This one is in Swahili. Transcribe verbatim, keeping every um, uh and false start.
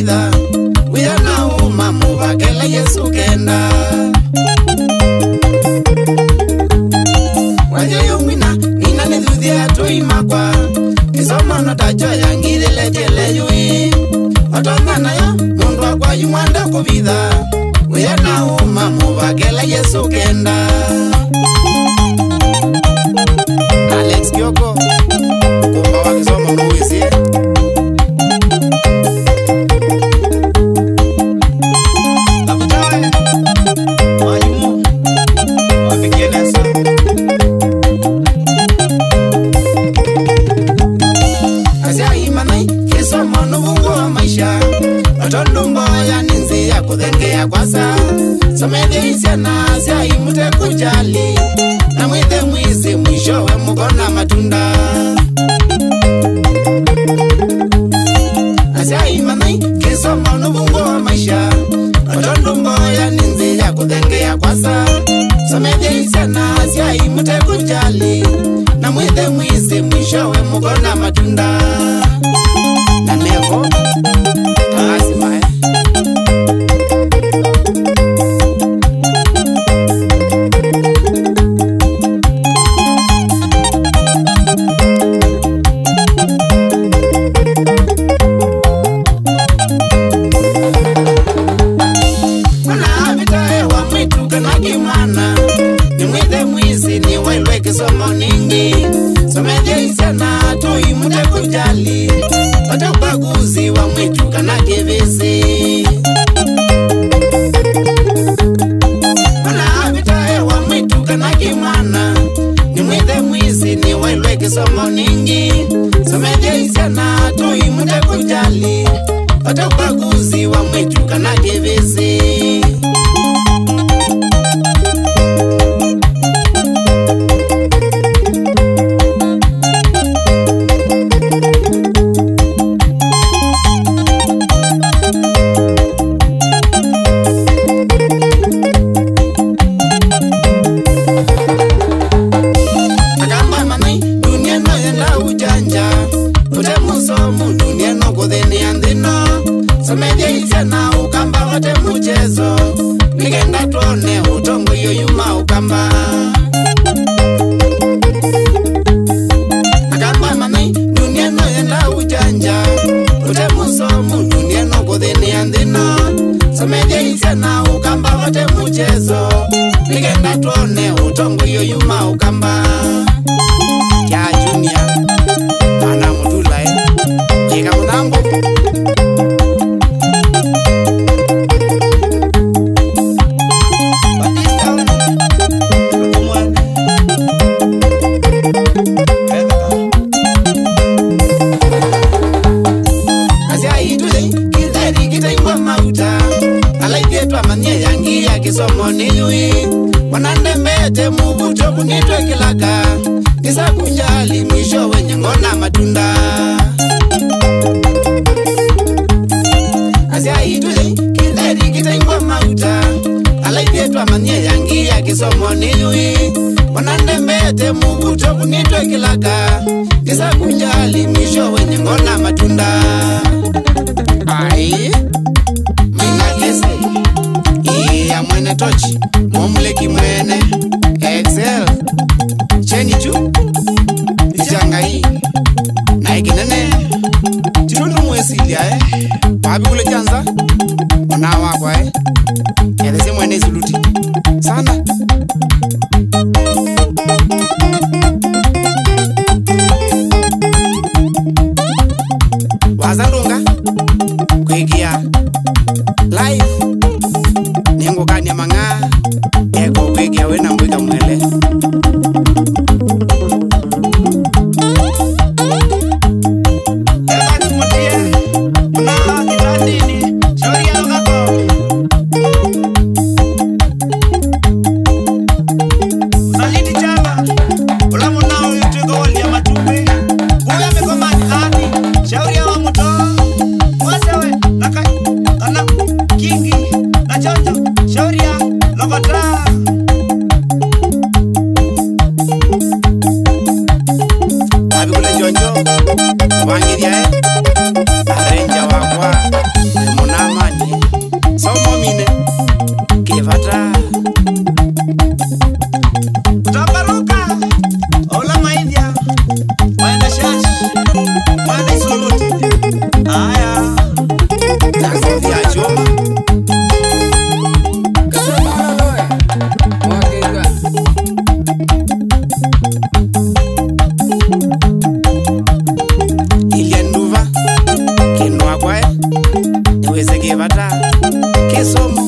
kuvitha wia na uma muvakela Yesu kenda wajo yungwina nina nithuthia tuimakwa kisomo notacho yangithile tiele yui otonga nayo mundu wakwa yumwanda kuvitha wia na uma muvakela Yesu kenda Alex Kyoko kumba wa kisomo nuwisi Labutawe Mwalimu Wapikielesa Asia imanai kisomo nufungu wa maisha Otondumbo ya ninzi ya kuthengea kwasa Somethia isiana asia imute kujali na mwithe mwisi mwishowe mukona matunda Asia imanai kisomo nufungu wa maisha Otondumbo ya ninzi ya kuthengea kwasa Somethia isiana asia imute kujali na mwithe mwisi mwishowe mukona matunda na nevo taasimae kisomo ningi Somethia isiana tuimute kujali Ote ubaguzi wa mwitu kana kivisi Wana avitae wa mwitu kana kimwana Ni mwithe mwisi ni wailwe kisomo ningi Somethia isiana tuimute kujali Ote ubaguzi wa mwitu kana kivisi Somethia isiana ukamba wote mchezo Nigenda tuone utongo yoyuma ukamba Akamba manai dunia no yenda ujanja Ute musomu dunia no kuthini andhino Somethia isiana ukamba wote mchezo Nigenda tuone utongo yoyuma ukamba Kya Junior Mana mutulae Kika munambo Kisomo ni yui Wanande mbete mubuto kunitwe kilaka Nisa kunjali mwisho wenye ngona matunda Asia itule kitheri kitaingwa mauta Alaibietua manye yangi ya kisomo ni yui Wanande mbete mubuto kunitwe kilaka Nisa kunjali mwisho wenye ngona matunda Ai Mina kese ya mwene tochi Momleki mwene Excel Cheni chu Nijanga hii Na ikinene Chirundu mwesilia eh Wabi kule janza Wana wakwa eh Yadese mwene suluti Sana Wazalunga Kwegia Live Nengo kanya manga Eko kwegia wena mwika mwele Eba kumutie Una kitandini Shauri ya wakako Usaliti changa Ula munao yutuko wali ya matupe Uya mekomani hadi Shauri ya wa muto Wasewe Naka Kana Kingi niweze kivata Kisumu